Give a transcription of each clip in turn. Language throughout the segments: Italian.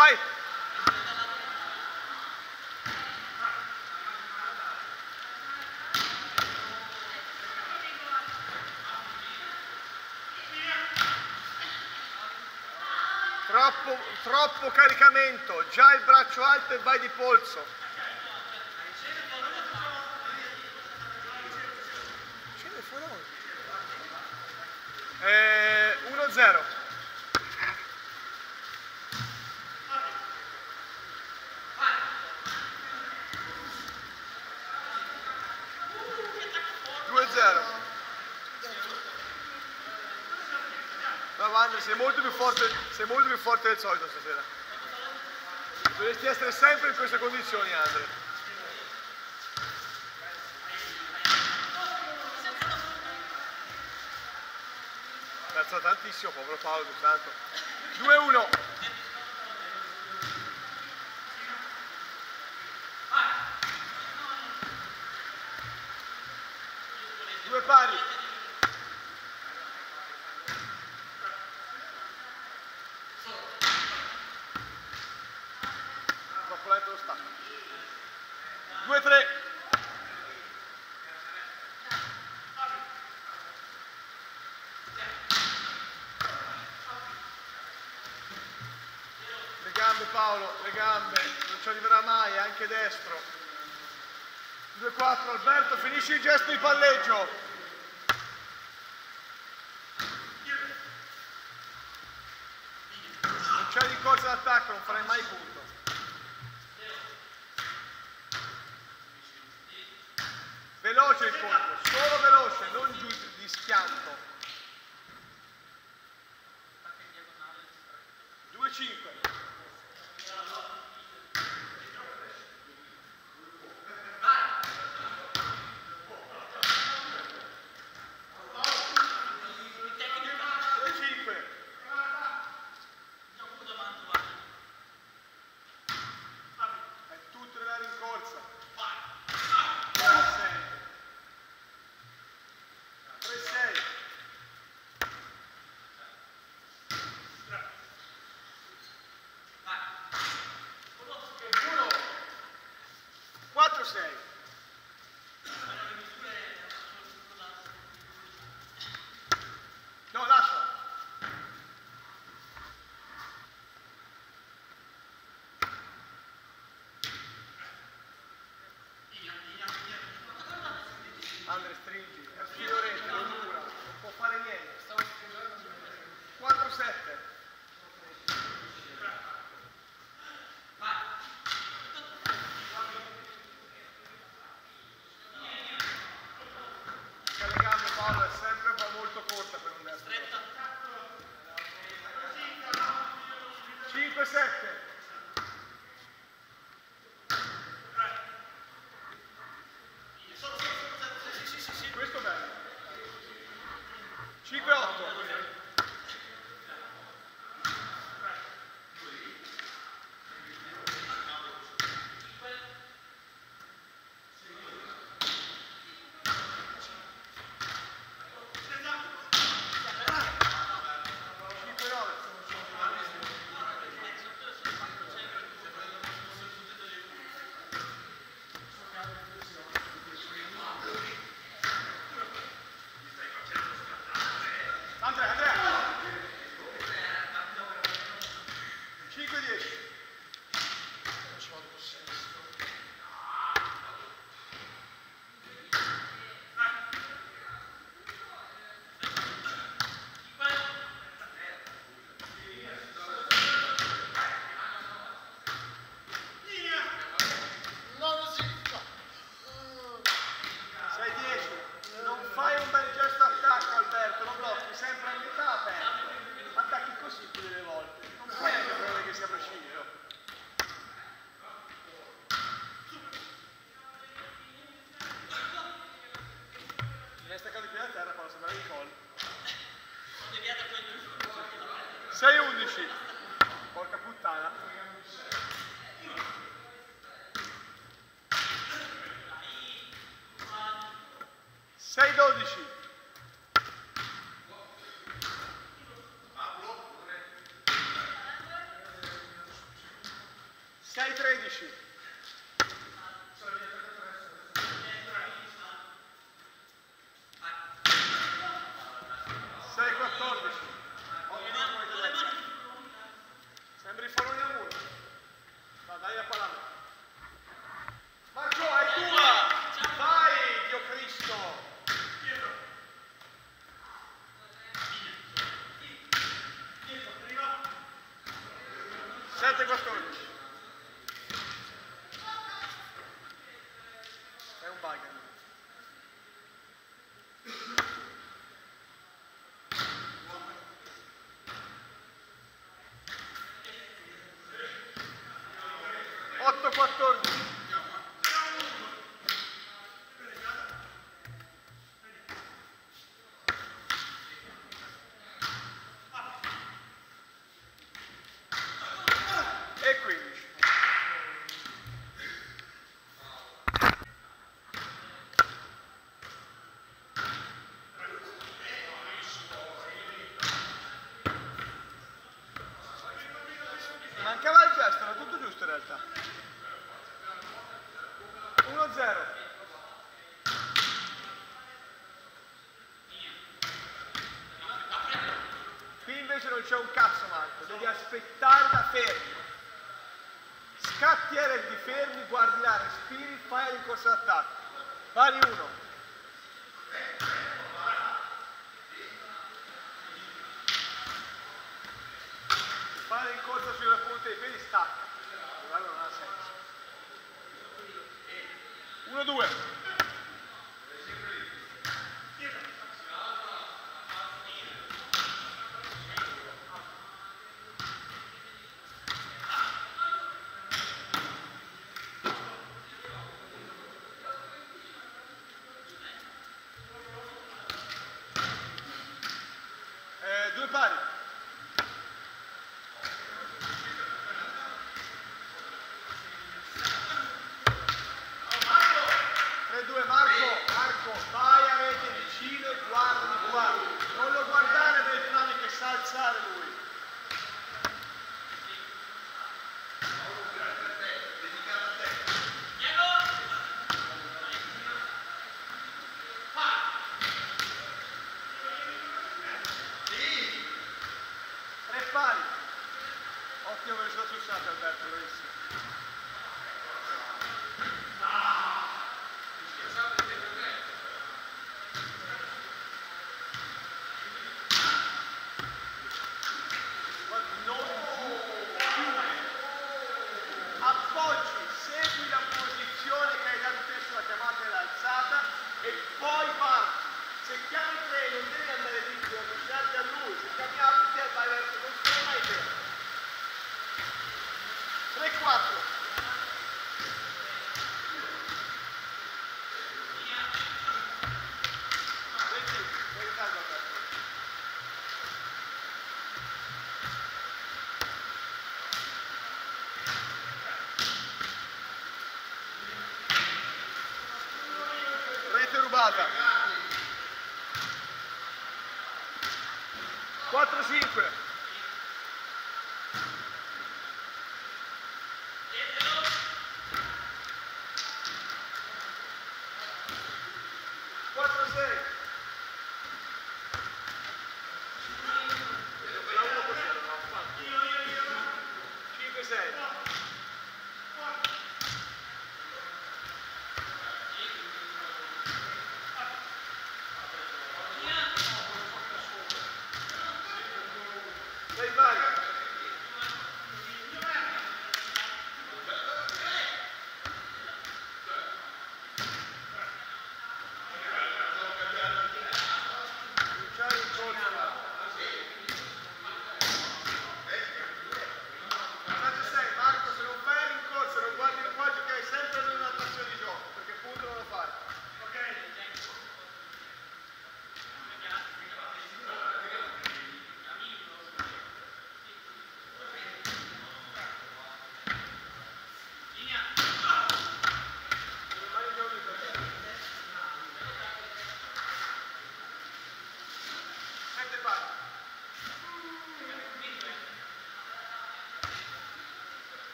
Vai! Troppo caricamento, già il braccio alto e vai di polso. Scende fuori. 1-0. Bravo Andre, sei molto più forte del solito stasera. Dovresti essere sempre in queste condizioni, Andre. Mi alza tantissimo, povero Paolo, Dio santo. 2-1. Due pari. Troppo lento lo stacco. 2-3. Le gambe Paolo, le gambe, non ci arriverà mai, anche destro. 2-4, Alberto, finisci il gesto di palleggio. Non c'è rincorsa d'attacco, non farai mai punto. Veloce il colpo, solo veloce, non giù di schianto. 2-5. No, lascia. Andre, stringi, è fiorente, lo dura, non può fare niente. 4-7. Le gambe Paolo è sempre molto corta per un destro. 5-7. Questo è bello. 5-8. 16. 6-14. Sembri farone a muro. Dai a palla. Marco, è tua! Vai, Dio Cristo! 7-14. È un bug. 8-14. E 15. Mancava il gesto, era tutto giusto in realtà. 1-0. Qui invece non c'è un cazzo, Marco, devi aspettare da fermo. Scatti di fermi, guardi là, respiri, fai la rincorsa d'attacco. Vai 1. Fai la rincorsa sulla punta dei piedi, stacca. Guarda, non ha senso. 1-2. Due pari. 3-2, Marco, vai a rete vicino e guarda di qua. Non lo guardare per il plano che sa alzare lui. Pari. Ottimo che sono fissato Alberto, bravissimo. Appoggi, segui la posizione che hai dato te sulla chiamata dell'alzata e poi parti. Se chiami 3 non devi andare lì, devi avvicinarti a lui. Se chiami altri vai verso non sono mai te. 3-4. Rete rubata. 4-5. Marco, se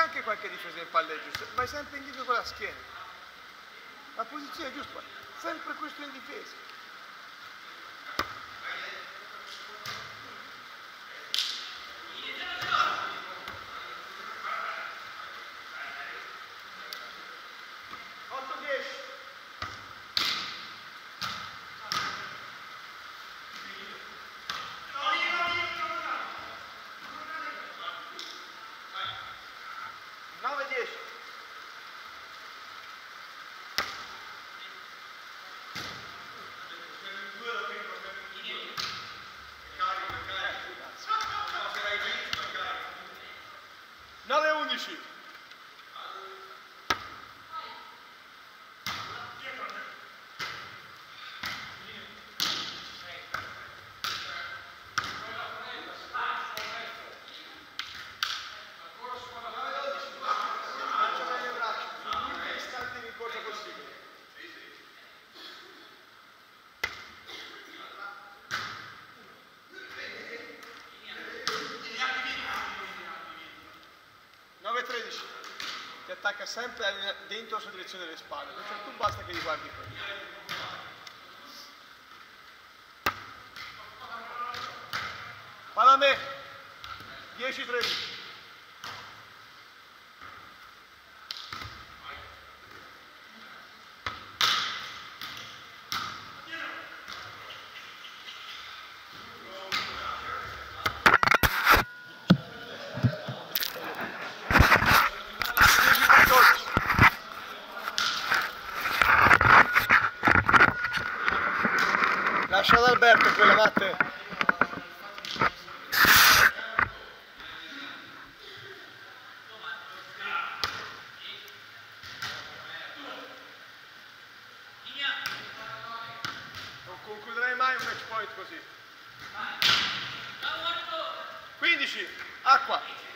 anche qualche difesa in palleggio, vai sempre indietro con la schiena. La posizione è giusta, sempre questo in difesa. Ti attacca sempre dentro la sua direzione delle spalle, perciò tu basta che li guardi quelli. Palla a me, 10-13. Lascia ad Alberto quella, Matte. Non concluderai mai un match point così. 15, acqua.